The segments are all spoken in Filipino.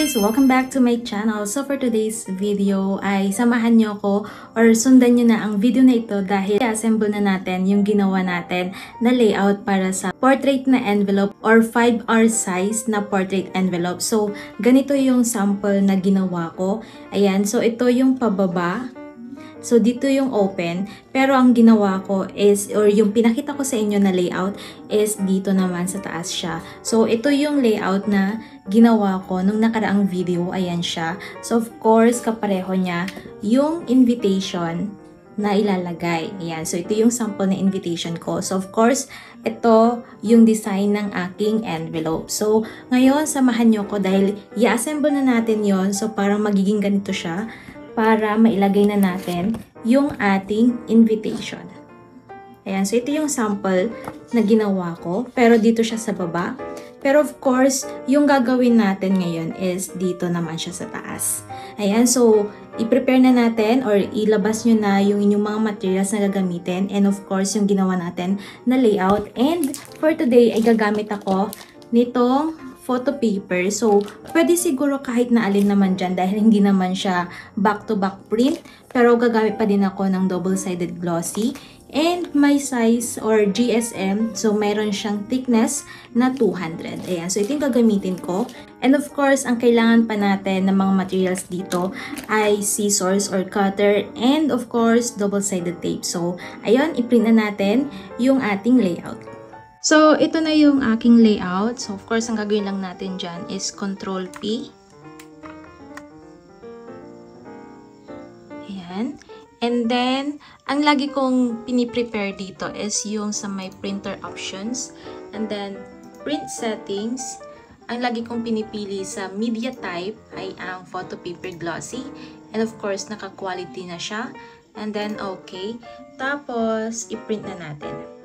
guys! Welcome back to my channel. So for today's video ay samahan nyo ako or sundan nyo na ang video na ito dahil i-assemble na natin yung ginawa natin na layout para sa portrait na envelope or 5R size na portrait envelope. So ganito yung sample na ginawa ko. Ayan, so ito yung pababa. So, dito yung open, pero ang ginawa ko is, or yung pinakita ko sa inyo na layout is dito naman sa taas siya. So, ito yung layout na ginawa ko nung nakaraang video. Ayan siya. So, of course, kapareho niya yung invitation na ilalagay. Ayan. So, ito yung sample na invitation ko. So, of course, ito yung design ng aking envelope. So, ngayon, samahan nyo ko dahil i-assemble na natin yon. So, parang magiging ganito siya para mailagay na natin yung ating invitation. Ayan, so ito yung sample na ginawa ko, pero dito siya sa baba. Pero of course, yung gagawin natin ngayon is dito naman siya sa taas. Ayan, so i-prepare na natin or ilabas nyo na yung inyong mga materials na gagamitin. And of course, yung ginawa natin na layout. And for today, ay gagamit ako nitong photo paper. So, pwede siguro kahit na alin naman dyan dahil hindi naman siya back-to-back print. Pero gagamit pa din ako ng double-sided glossy. And my size or GSM, so mayroon siyang thickness na 200. Ayan, so ito yung gagamitin ko. And of course, ang kailangan pa natin ng mga materials dito ay scissors or cutter and of course, double-sided tape. So, ayun, i-print na natin yung ating layout. So, ito na yung aking layout. So, of course, ang gagawin lang natin dyan is Control P. Ayan. And then, ang lagi kong piniprepare dito is yung sa my printer options. And then, print settings. Ang lagi kong pinipili sa media type ay ang photo paper glossy. And of course, naka-quality na siya. And then, okay. Tapos, i-print na natin.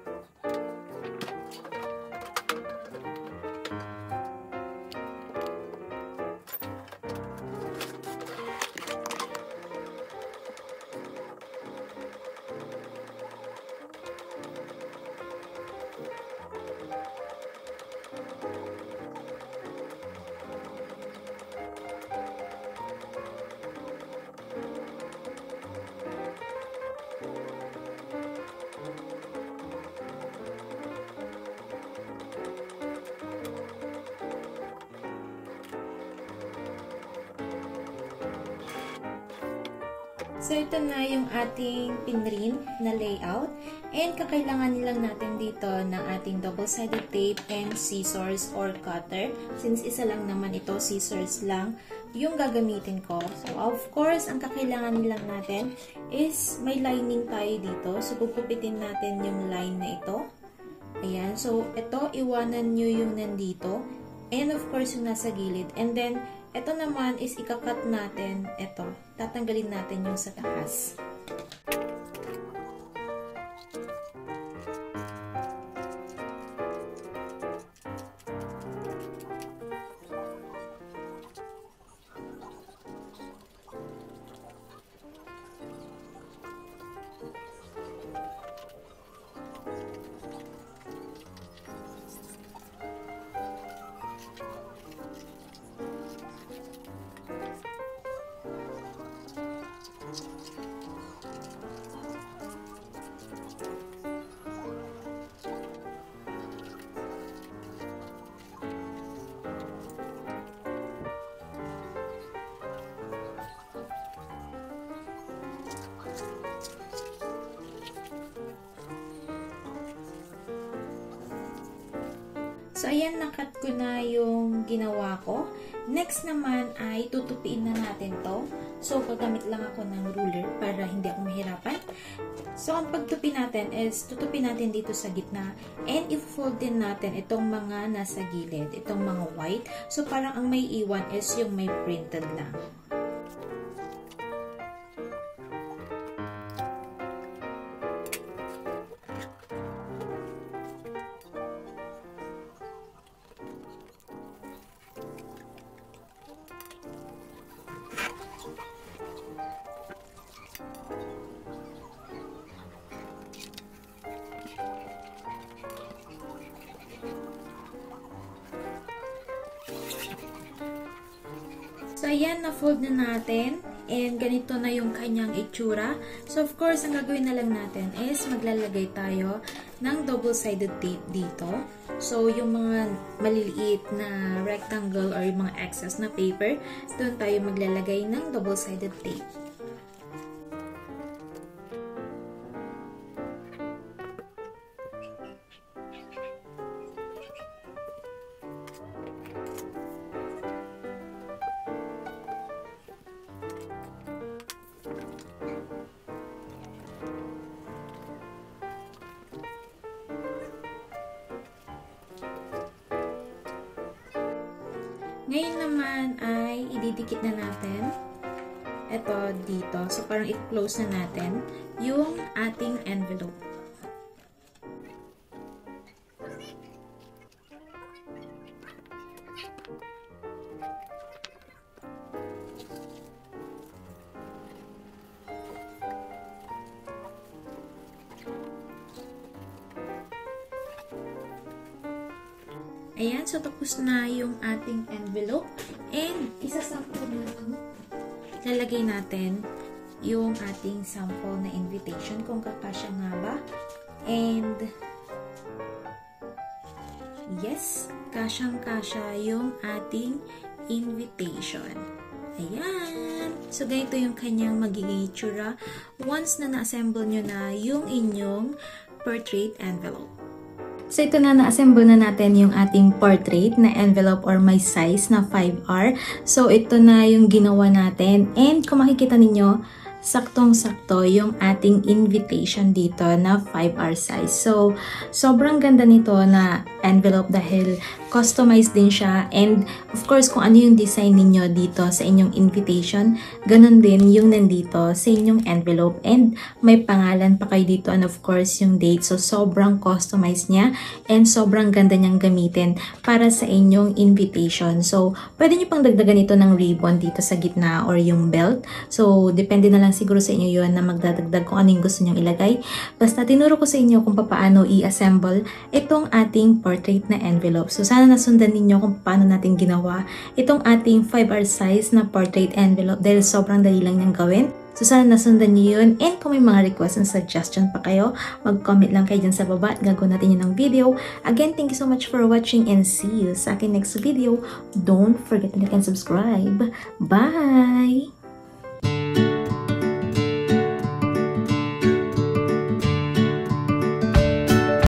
So, ito na yung ating pinrint na layout. And kakailangan lang natin dito ng ating double-sided tape and scissors or cutter. Since isa lang naman ito, scissors lang yung gagamitin ko. So, of course, ang kakailangan lang natin is may lining tayo dito. So, pupupitin natin yung line na ito. Ayan. So, ito, iwanan nyo yung nandito. And of course, yung nasa gilid. And then, ito naman is ikakat natin, ito, tatanggalin natin yung sa taas. So, ayan, nakat ko na yung ginawa ko. Next naman ay tutupiin na natin to. So, gagamit lang ako ng ruler para hindi ako mahirapan. So, ang pagtupi natin is tutupi natin dito sa gitna and i-fold din natin itong mga nasa gilid, itong mga white. So, parang ang may iwan is yung may printed lang. ayan, na-fold na natin. And ganito na yung kanyang itsura. So, of course, ang gagawin na lang natin is maglalagay tayo ng double-sided tape dito. So, yung mga maliliit na rectangle or yung mga excess na paper, doon tayo maglalagay ng double-sided tape. Ngayon naman ay ididikit na natin ito dito. So, parang i-close na natin yung ating envelope. Ayan, so tapos na yung ating envelope. And isasample natin, lalagay natin yung ating sample na invitation kung kakasya nga ba. And yes, kasyang-kasya yung ating invitation. Ayan. So, ganito yung kanyang magiging itsura once na na-assemble nyo na yung inyong portrait envelope. So, ito na, na-assemble na natin yung ating portrait na envelope or my size na 5R. So, ito na yung ginawa natin. And kung makikita ninyo, saktong-sakto yung ating invitation dito na 5R size. So, sobrang ganda nito na envelope dahil customized din siya. And, of course, kung ano yung design ninyo dito sa inyong invitation, ganun din yung nandito sa inyong envelope. And, may pangalan pa kayo dito and of course, yung date. So, sobrang customized niya and sobrang ganda niyang gamitin para sa inyong invitation. So, pwede nyo pang dagdagan ito ng ribbon dito sa gitna or yung belt. So, depende na lang siguro sa inyo yun na magdadagdag kung ano yung gusto nyong ilagay. Basta, tinuro ko sa inyo kung paano i-assemble itong ating portrait na envelope. So, sana nasundan ninyo kung paano natin ginawa itong ating 5R size na portrait envelope dahil sobrang dali lang niyang gawin. So, sana nasundan niyo yun. And kung may mga request and suggestion pa kayo, mag-comment lang kayo dyan sa baba at gagawin natin yun ng video. Again, thank you so much for watching and see you sa aking next video. Don't forget to like and subscribe. Bye!